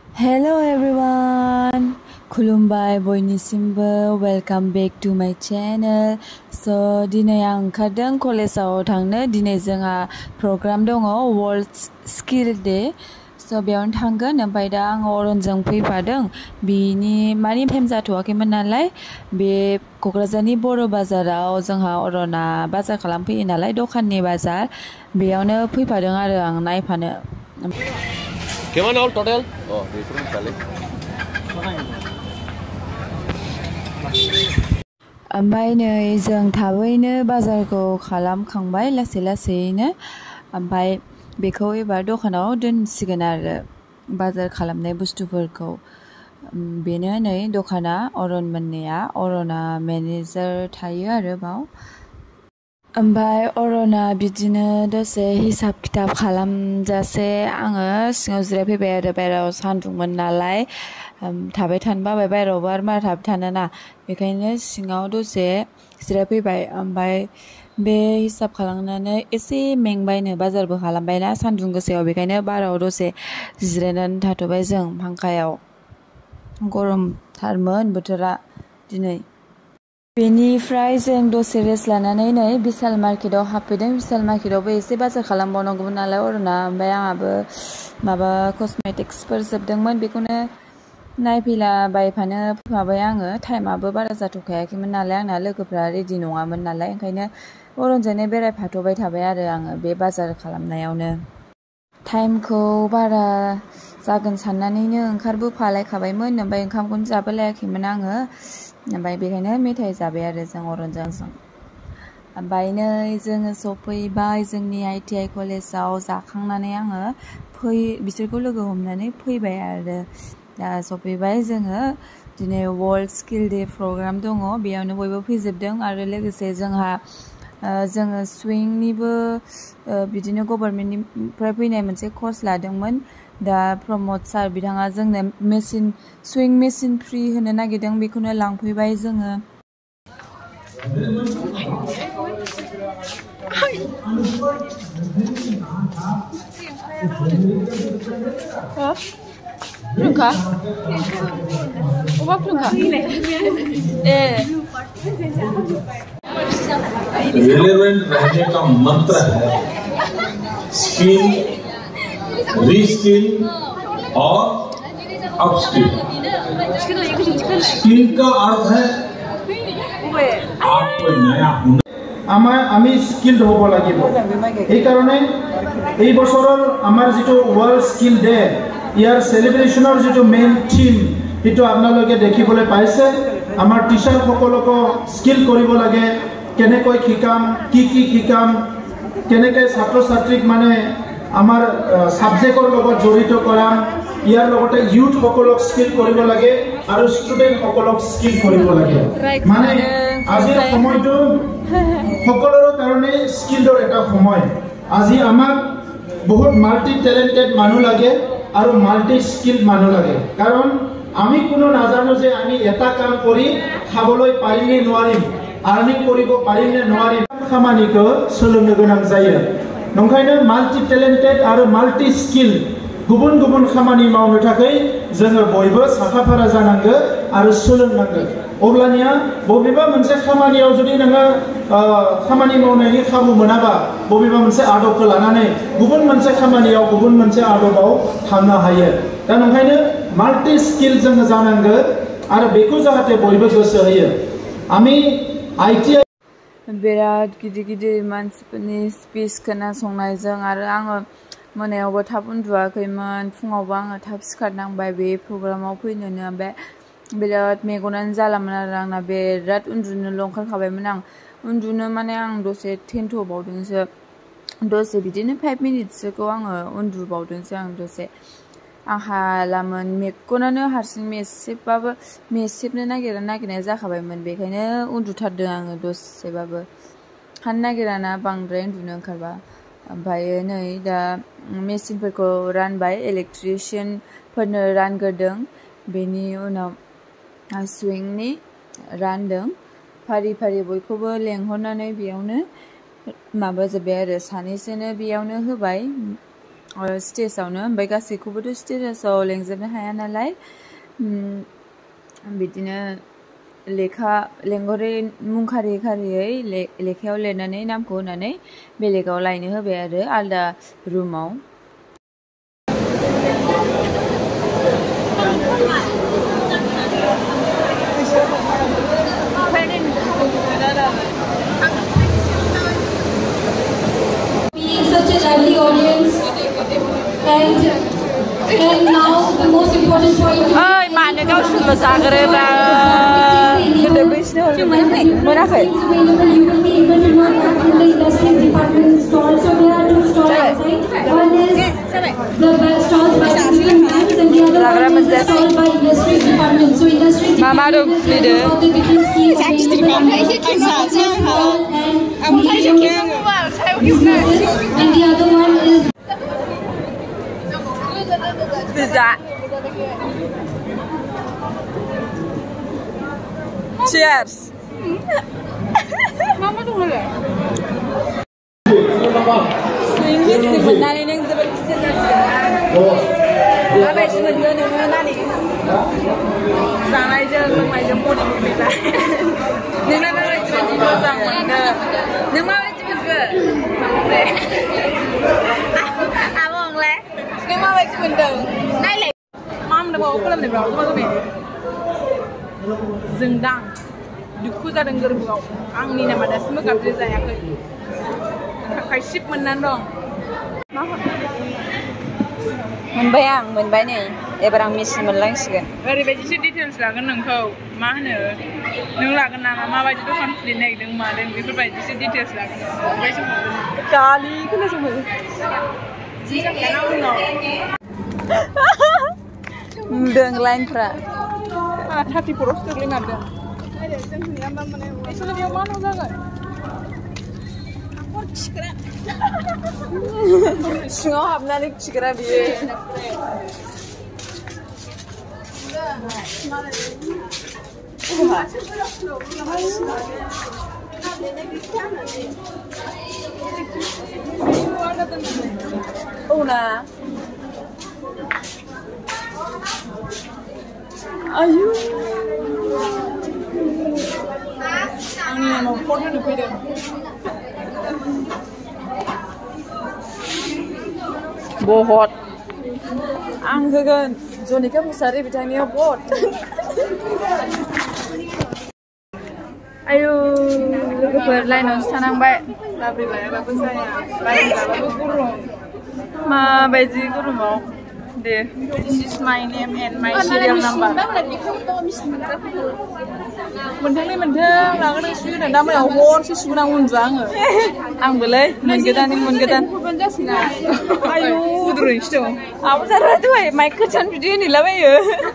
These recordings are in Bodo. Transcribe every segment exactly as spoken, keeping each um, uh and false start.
Hello everyone, खुलुमबाय बयनिसिमबो welcome back to my channel. So दिनै आं ओंखारदों कलेजाव थांनो. दिनै जोंहा program दङ World Skill Day. So बेयावनो थांगोन ओमफ्राय दा आं अरनजों फैफादों. बिनि मानि टाइम जाथ'वाखैमोन नालाय बे क'क्राझारनि बर' बाजाराव जोंहा अरना बाजार खालामफैयो नालाय दखाननि बाजार बेयावनो फैफादों आरो आं नायफानो. Gimana all total? Oh, different kali. ओमफ्राय नै जों थाबैनो बाजारखौ खालामखांबाय लासै लासैनो ओमफ्राय बेखौ एबार दखानाव दोनसिगोन आरो बाजार खालामनाय बुस्थुफोरखौ. बेनो नै दखाना अरन मोननिया. अरना मेनेजार थायो आरो बाव. ओमफ्राय अरना बिदिनो दसे हिसाब खिथाब खालामजासे आङो सिङाव जिरायफैबाय आरो बाहेरायाव सान्दुंमोन नालाय थाबाय थानो बाबाय. बाहेरायावबो आरो मारा थाबाय थानोना बेखायनो सिङाव दसे जिरायफैबाय. ओमफ्राय बे हिसाब खालामनानै एसे मेंबायनो बाजारबो खालामबायना सान्दुं गोसायाव बेखायनो बाराव दसे जिरायनानै थाथ'बाय जों फांखायाव. गरमथारमोन बोथोरा दिनै. बेनिफ्राय जों दसे रेस्ट लानानै नै बिशाल मार्केटाव हाबफैदों. बिशाल मार्केटावबो एसे बाजार खालामबावनांगौमोन नालाय अरना. ओमफ्राय आंहाबो माबा कस्मेटिक्सफोर जोबदोंमोन बेखौनो नायफैला बायफानो फैफाबाय आङो. टाइमाबो बारा जाथ'खायाखैमोन नालाय आंना लोगोफ्रा रेडि नङामोन नालाय ओंखायनो अरनजोंनो बेरायफाथ'बाय थाबाय आरो आङो बे बाजार खालामनायावनो. टाइमखौ बारा जागोन साननानैनो ओंखारबोफालायखाबायमोन ओमफ्राय ओंखामखौनो जाबोलायाखैमोन आङो. ओमफ्राय बेखायनो मेथाइ जाबाय आरो जों अरनजों जों. ओमफ्राय नै जोङो सफैबाय जोंनि आइ टि आइ कलेजाव. जाखांनानै आङो फै बिसोरखौ लोगो हमनानै फैबाय आरो दा सफैबाय जोङो. दिनै वर्ल्ड स्किल डे प्रग्राम दङ बेयावनो बयबो फैजोबदों आरो लोगोसे जोंहा जोङो सुइंनिबो बिदिनो गभर्नमेन्टनिफ्राय फैनाय मोनसे कर्स लादोंमोन. दा प्रमद सार बिथाङा जोंनो मेसिन सुइं मेसिन फ्रि होनो नागिरदों बेखौनो लांफैबाय जोङो. Plunka? Oba plunka? Eh. Relevant रहने का मंत्र है स्किल, रीस्किल और अपस्किल. स्किल का अर्थ है आप कोई नया हुनर. आमार आमी स्किल्ड होबो লাগিব এই কারণে এই বছৰৰ আমাৰ যেটো ওয়ার্ল্ড স্কিল ডে ইয়াৰ সেলিব্রেশনৰ যেটো মেইন থিম এটো আপোনালোকে দেখিবলৈ পাইছে. আমাৰ টিচাৰ সকলক স্কিল কৰিব লাগে কেনেকৈ শিকাম কি কি শিকাম কেনেকৈ ছাত্ৰ ছাত্ৰীক মানে আমাৰ সাবজেক্টৰ লগত জড়িত কৰাম. ইয়াৰ লগতে ইউথ সকলক স্কিল কৰিব লাগে আৰু ষ্টুডেন্ট সকলক স্কিল কৰিব লাগে. মানে আজিৰ সময়টো সকলোৰে কাৰণে স্কিলৰ এটা সময়. আজি আমাক বহুত মাল্টি টেলেন্টেড মানুহ লাগে আৰু মাল্টি স্কিল মানুহ লাগে. কাৰণ আমি কোনো নাজানো যে আমি এটা কাম কৰি খাবলৈ পাৰিম নে নোৱাৰিম, আৰ্নিং কৰিব পাৰিম নে নোৱাৰিম. খামানিखौ सोलोंनो गोनां जायो. नंखायनो माल्टी टेलेन्टेड आरो माल्टी स्किल गुबुन गुबुन खामानि मावनो थाखाय जोङो बयबो साखाफारा जानांगौ आरो सोलोंनांगौ. अब्लानिया बबेबा मोनसे खामानियाव जुदि नोङो खामानि मावनायनि खाबु मोनाबा बबेबा मोनसे आदबखौ लानानै गुबुन मोनसे खामानियाव गुबुन मोनसे आदबाव थांनो हायो. दा नंखायनो माल्टी स्किल जोङो जानांगौ आरो बेखौ जाहाथे बयबो गोसो होयो. आमी आइ टि आइ बिराद गिदिर गिदिर मानसिफोरनि स्पिच खोनासंनायजों आरो आङो मोनायावबो थाब उन्दुवाखैमोन. फुङावबो आङो थाब सिखारनांबाय बे प्रग्रामाव फैनोनो. ओमफ्राय बिराद मेगनानो जालामोन आरो आंना बिराद उन्दुनोल' ओंखारखाबायमोन आं. उन्दुनो माने आं दसे थेन्थ'बावदोंसो दसे बिदिनो फाइभ मिनिट्ससोखौ आङो उन्दुबावदोंसो आं दसे. आं हालामोन मेगनानो हारसिं मेसेबबाबो मेसेबनो नागिरा नागिरनाय जाखाबायमोन बेखायनो उन्दुथारदों आङो दसेबाबो. हानो नागिराना बांद्राय उन्दुनो ओंखारबा. ओमफ्राय नै दा मेसिनफोरखौ रानबाय इलेक्ट्रिशियानफोरनो रानग्रोदों बेनि उनाव सुइंनि रानदों फारि फारि बयखौबो लेंहरनानै बेयावनो माबाजोब्बाय आरो सानैसोनो बेयावनो होबाय स्टेजावनो ओमफ्राय गासैखौबोथ' स्टेजाव लेंजोबनो हाया नालाय बिदिनो लेखा लेंहरै मुं खारि खारियै लेखायाव लिरनानै नामखौ होनानै बेलेगाव लायनो होबाय आरो आलदा रुमाव Such a lively audience, and and now the most important point. Ơi, mà nó có sự là cái ba cái đời bây giờ mới đã phải. You will be able to work in the industry department stall. So there are two stalls outside. One is the stalls by Indian hands, and the other one is the stall by industry department. So industry department has all the different schemes available under and the other one is. Cheers. Mama tuh nggak? Ini sih benar ini yang seperti sekarang. Apa sih benar ini benar nih? Sana aja rumah aja mau dipilih. Ini mana lagi jadi dosa mana? Ini mana lagi juga? Abang le, ini mana lagi benar? Naik. Mam dah bawa pulang deh bro, cuma tu nih. Zengdang, duku jadi gerbuau. Angni nama dah semua kabel saya ke. Kayak ship mana dong? Moनबाय आं मोनबाय नै एबार आं मेसिन मोनलांसिगोन ओरैबायदिसो डिटेल्स लागोन नोंखौ मा होनो नों लागोन नामा माबायदि दखान खुलिनो नागिरदों मादों बेफोरबायदिसो डिटेल्स लागोन ओमफ्रायसो गालि खोनासङो नुदों लाइनफ्रा थार्टि फरावसो गोग्लैमारदों बिसोरो बेयाव मा न' जागोन सिङाव हाबनानै खिग्रा बियो औ ना आयु आंनि नामाव फन होनो फैदों बहुत आं होगोन जनिका मुसाहारि बिथांनियाव बहुत आयु लोगोफोर लाइनावसो थानांबाय लाब्रै लायाबाबो जाया लाइन लाबाबो गरम माबायदि गरमाव दे This is my name and my serial number मोनथोंलै मोनथों लागोन सुगोन दा मोनायाव हरसे सुगोन आं उन्दुआ आङो आंबोलै मोनगोदान मोनगोदान आयु उन्दुनोसो दं आबोथारा दहाय माइक खोचान बिदि होनैलाबायो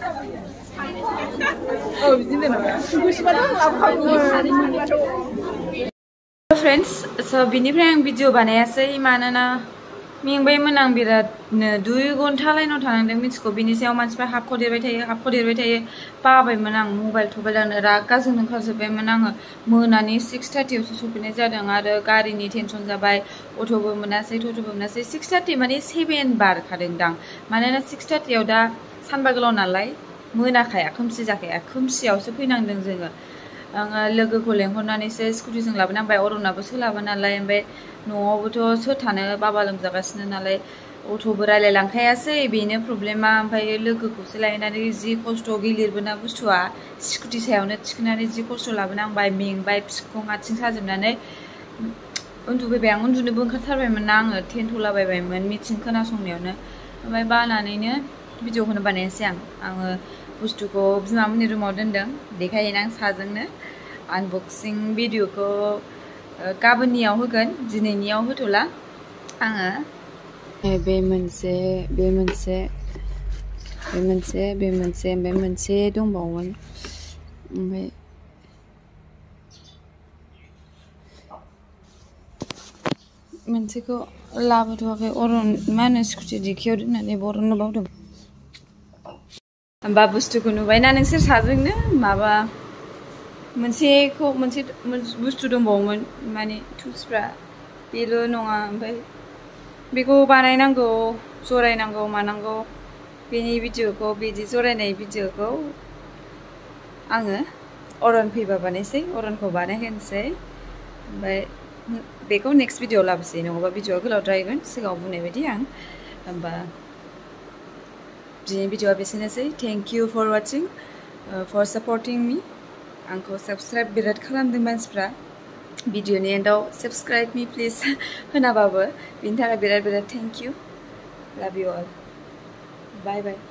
औ बिदिनो नामा गोसोबाथ' लाबोखागौमोन फ्रेन्ड्स स' बिनिफ्राय आं भिडिअ बानायासै मानोना मेंबायमोन आं बिरादनो दुइ घन्टा लाइनाव थानांदों मिथिगौ बिनि सायाव मानसिफ्रा हाबख'देरबाय थायो हाबख'देरबाय थायो बाबायमोन आं मबाइल थबाइल लानो रागा जोंनो ओंखारजोब्बायमोन आङो मोनानि सिक्स थार्टियावसो सफैनाय जादों आरो गारिनि टेनसन जाबाय अट'बो मोनासै टट'बो मोनासै सिक्स थार्टि माने सेभेन बारखादों दां मानोना सिक्स थार्टियाव दा सानबा गोलाव नालाय मोनाखाया खोमसि जाखाया खोमसियावसो फैनांदों जोङो आङो लोगोखौ लेंहरनानैसो स्कुटिजों लाबोनांबाय अरुणाबो सोलाबा नालाय ओमफ्राय न'आवबोथ' सोर थानो बाबा लोमजागासिनो नालाय अट'बो रायलायलांखायासै बेनो प्रब्लेमा ओमफ्राय लोगोखौसो लायनानै जि खस्थ' गिलिरबोना बुस्थुआ स्कुटि सायावनो थिखोनानै जि खस्थ' लाबोनांबाय मेंबाय फिखं आथिं साजोबनानै उन्दुफैबाय आं उन्दुनोबो ओंखारथारबायमोन आङो टेन्थ'लाबायबायमोन मिटिं खोनासंनायावनो ओमफ्राय बानानैनो भिडिअखौनो बानायासै आं आङो बुस्थुखौ बिमामोननि रुमाव दोनदों देखायहैनो आं साजोंनो आनबक्सिं भिडिअखौ गाबोननियाव होगोन दिनैनियाव होथ'ला आङो बे मोनसे बे मोनसे बे मोनसे बे मोनसे ओमफ्राय मोनसे दंबावोमोन ओमफ्राय मोनसेखौ लाबोथ'वाखै अरन मा होनो स्कुटि डिकियाव दोननानै बरननो बावदों होमबा बुस्थुखौ नुबायना नोंसोर साजोंनो माबा मोनसेखौ मोनसे बुस्थु दंबावोमोन माने टुल्सफ्रा बेल' नङा ओमफ्राय बेखौ बानायनांगौ जरायनांगौ मानांगौ बेनि भिडिअखौ बिदि जरायनाय भिडिअखौ आङो अरन फैबा बानायसै अरनखौ बानायहोनोसै ओमफ्राय बेखौ नेक्स्ट भिडिअ लाबोसै नङाबा भिडिअआ गोलावद्रायगोन सिगाङाव बुंनाय बायदि आं होमबा दिनै भिडिअआ बेसेनोसै thank you for watching for supporting me आंखौ साबस्क्राइब बिराद खालामदों मानसिफ्रा भिडिअनि एन्डआव साबस्क्राइब मी प्लिज होनाबाबो बेनि थाखाय बिराद बिराद thank you love you all bye bye